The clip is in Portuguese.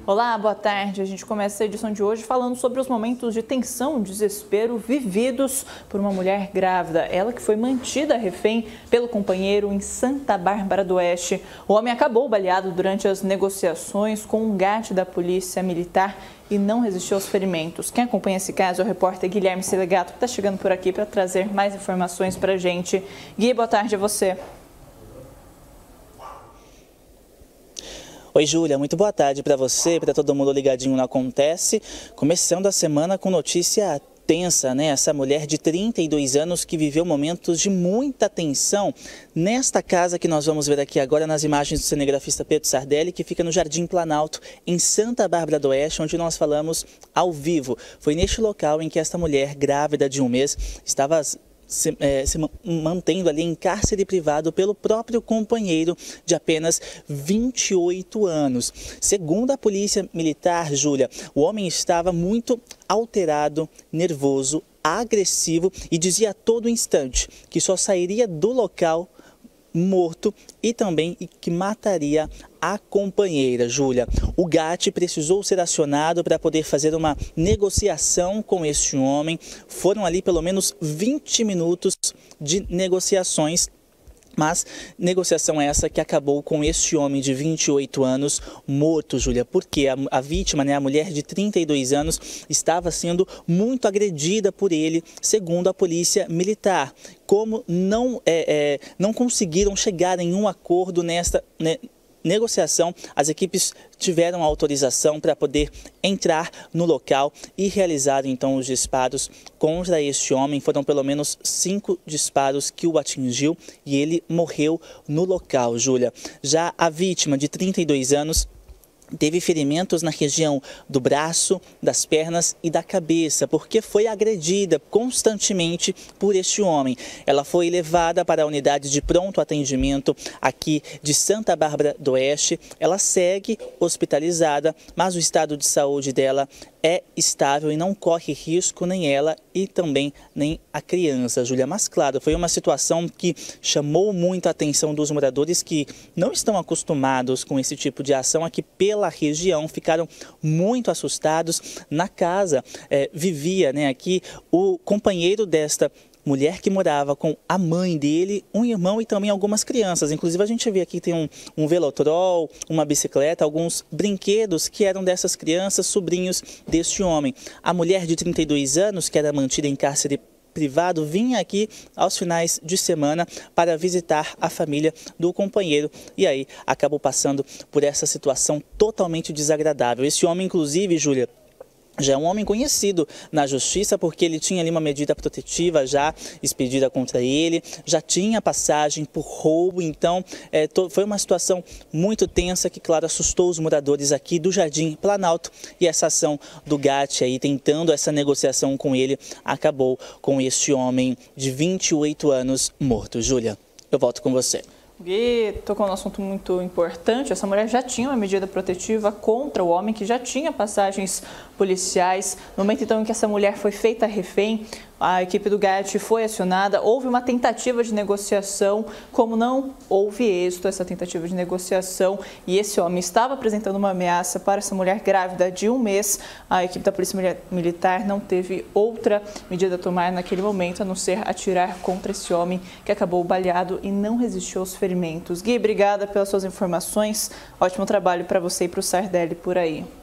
Olá, boa tarde. A gente começa a edição de hoje falando sobre os momentos de tensão e desespero vividos por uma mulher grávida. Ela que foi mantida refém pelo companheiro em Santa Bárbara do Oeste. O homem acabou baleado durante as negociações com um GAT da Polícia Militar e não resistiu aos ferimentos. Quem acompanha esse caso é o repórter Guilherme Selegato, que está chegando por aqui para trazer mais informações para a gente. Gui, boa tarde a você. Oi, Júlia, muito boa tarde para você, para todo mundo ligadinho no Acontece. Começando a semana com notícia tensa, né? Essa mulher de 32 anos que viveu momentos de muita tensão nesta casa que nós vamos ver aqui agora nas imagens do cinegrafista Pedro Sardelli, que fica no Jardim Planalto, em Santa Bárbara do Oeste, onde nós falamos ao vivo. Foi neste local em que esta mulher, grávida de um mês, estava se mantendo ali em cárcere privado pelo próprio companheiro de apenas 28 anos. Segundo a Polícia Militar, Júlia, o homem estava muito alterado, nervoso, agressivo e dizia a todo instante que só sairia do local morto e também que mataria a companheira, Júlia. O GAT precisou ser acionado para poder fazer uma negociação com este homem. Foram ali pelo menos 20 minutos de negociações. Mas negociação essa que acabou com este homem de 28 anos morto, Júlia, porque a vítima, né, a mulher de 32 anos, estava sendo muito agredida por ele, segundo a Polícia Militar. Como não conseguiram chegar em um acordo nesta negociação, as equipes tiveram autorização para poder entrar no local e realizar então os disparos contra este homem. Foram pelo menos 5 disparos que o atingiu e ele morreu no local, Júlia. Já a vítima de 32 anos teve ferimentos na região do braço, das pernas e da cabeça, porque foi agredida constantemente por este homem. Ela foi levada para a unidade de pronto atendimento aqui de Santa Bárbara do Oeste. Ela segue hospitalizada, mas o estado de saúde dela é estável e não corre risco nem ela e também nem a criança, Júlia. Mas claro, foi uma situação que chamou muito a atenção dos moradores que não estão acostumados com esse tipo de ação aqui pela região, ficaram muito assustados. Na casa vivia, né, aqui o companheiro desta mulher que morava com a mãe dele, um irmão e também algumas crianças. Inclusive a gente vê aqui que tem um velotrol, uma bicicleta, alguns brinquedos que eram dessas crianças, sobrinhos deste homem. A mulher de 32 anos, que era mantida em cárcere privado, vinha aqui aos finais de semana para visitar a família do companheiro e aí acabou passando por essa situação totalmente desagradável. Esse homem, inclusive, Júlia, já é um homem conhecido na justiça porque ele tinha ali uma medida protetiva já expedida contra ele, já tinha passagem por roubo, então foi uma situação muito tensa que, claro, assustou os moradores aqui do Jardim Planalto e essa ação do GAT aí, tentando essa negociação com ele, acabou com este homem de 28 anos morto. Júlia, eu volto com você. Gui tocou num assunto muito importante. Essa mulher já tinha uma medida protetiva contra o homem, que já tinha passagens policiais. No momento então em que essa mulher foi feita refém, a equipe do GAT foi acionada, houve uma tentativa de negociação. Como não houve êxito essa tentativa de negociação e esse homem estava apresentando uma ameaça para essa mulher grávida de um mês, a equipe da Polícia Militar não teve outra medida a tomar naquele momento, a não ser atirar contra esse homem que acabou baleado e não resistiu aos ferimentos. Gui, obrigada pelas suas informações. Ótimo trabalho para você e para o Sardelli por aí.